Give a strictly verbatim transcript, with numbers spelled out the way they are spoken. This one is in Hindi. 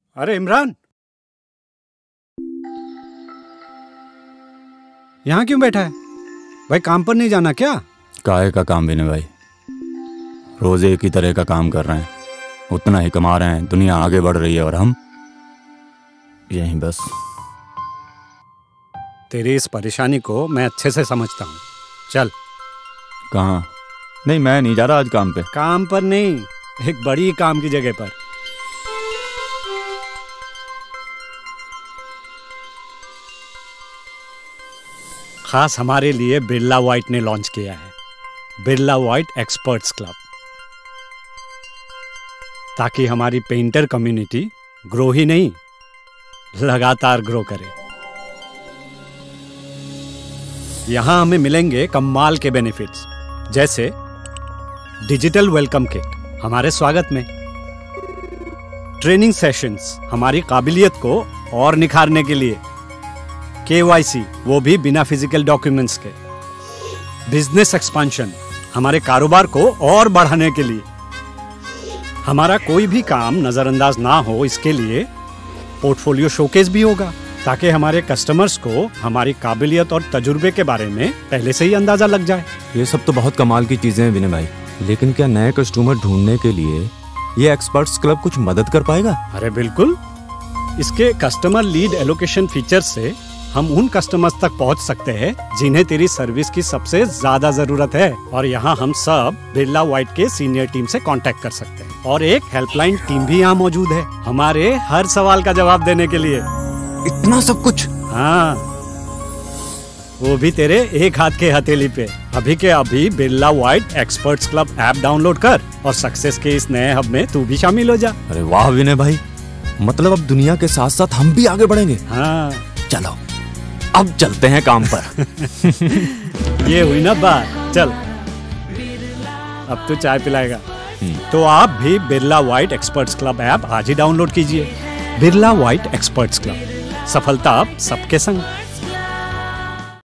अरे इमरान, यहाँ क्यों बैठा है भाई? काम पर नहीं जाना क्या? काहे का काम विनय भाई, रोज एक ही तरह का काम कर रहे हैं, उतना ही कमा रहे हैं, दुनिया आगे बढ़ रही है और हम यहीं बस। तेरी इस परेशानी को मैं अच्छे से समझता हूँ। चल। कहाँ? नहीं, मैं नहीं जा रहा आज काम पे। काम पर नहीं, एक बड़ी काम की जगह पर। खास हमारे लिए बिरला व्हाइट ने लॉन्च किया है बिरला व्हाइट एक्सपर्ट्स क्लब, ताकि हमारी पेंटर कम्युनिटी ग्रो ही नहीं, लगातार ग्रो करे। यहां हमें मिलेंगे कमाल के बेनिफिट्स, जैसे डिजिटल वेलकम किट हमारे स्वागत में, ट्रेनिंग सेशंस हमारी काबिलियत को और निखारने के लिए, केवाईसी वो भी बिना फिजिकल डॉक्यूमेंट्स के, बिजनेस एक्सपांशन हमारे कारोबार को और बढ़ाने के लिए, हमारा कोई भी काम नजरअंदाज ना हो इसके लिए पोर्टफोलियो शोकेस भी होगा, ताकि हमारे कस्टमर्स को हमारी काबिलियत और तजुर्बे के बारे में पहले से ही अंदाजा लग जाए। ये सब तो बहुत कमाल की चीजें हैं विनय भाई, लेकिन क्या नए कस्टमर ढूंढने के लिए ये एक्सपर्ट्स क्लब कुछ मदद कर पाएगा? अरे बिल्कुल, इसके कस्टमर लीड एलोकेशन फीचर से हम उन कस्टमर्स तक पहुंच सकते हैं जिन्हें तेरी सर्विस की सबसे ज्यादा जरूरत है, और यहाँ हम सब बिरला व्हाइट के सीनियर टीम से कांटेक्ट कर सकते हैं, और एक हेल्पलाइन टीम भी यहाँ मौजूद है हमारे हर सवाल का जवाब देने के लिए। इतना सब कुछ? हाँ, वो भी तेरे एक हाथ के हथेली पे। अभी के अभी Birla white experts club app download कर और सक्सेस के इस नए हब में तू भी शामिल हो जा। अरे वाह विनय भाई, मतलब अब दुनिया के साथ साथ हम भी आगे बढ़ेंगे। हाँ चलो अब चलते हैं काम पर। ये हुई ना बात, चल अब तो चाय पिलाएगा। तो आप भी Birla white experts club app आज ही डाउनलोड कीजिए। बिरला व्हाइट एक्सपर्ट्स क्लब, सफलता अब सबके संग।